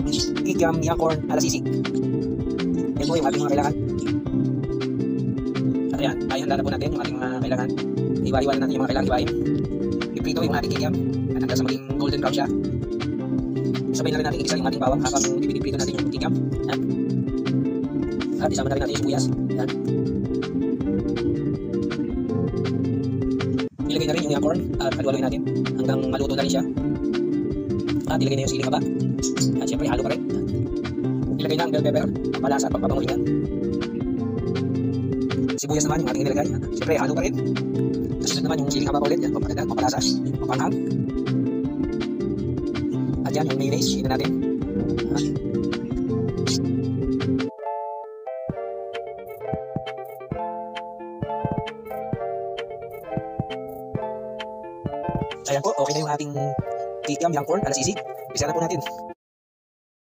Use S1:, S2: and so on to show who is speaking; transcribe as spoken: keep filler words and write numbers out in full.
S1: kikiam, young corn, alasisig. Yan po yung ating mga kailangan. At ayan, ay handa na po natin yung ating mga kailangan. Iwa-iwa na natin yung mga kailangan iwain. Iprito yung ating kikiam hanggang sa maging golden brown siya. Sabay na rin natin igisa yung ating bawang habang ipiniprito natin yung kikiam. Yan. At isama na rin natin yung sibuyas. Yan. Ilagay na rin yung young corn at haluin natin hanggang maluto na rin siya. At ilagay na yung siling haba. At syempre halo pa rin. Ilagay na ang bell pepper, pampalasa at pagpapanguling yan. Sibuyas naman yung ating inilagay. Syempre halo pa rin. Kasunod naman yung siling haba pa ulit. Yan, pampaganda, pampalasa, pampanghang. At yan yung mayonnaise. Hina natin. At ayan po, okay na yung ating kikiam, young corn, alasisig. Isa na po natin.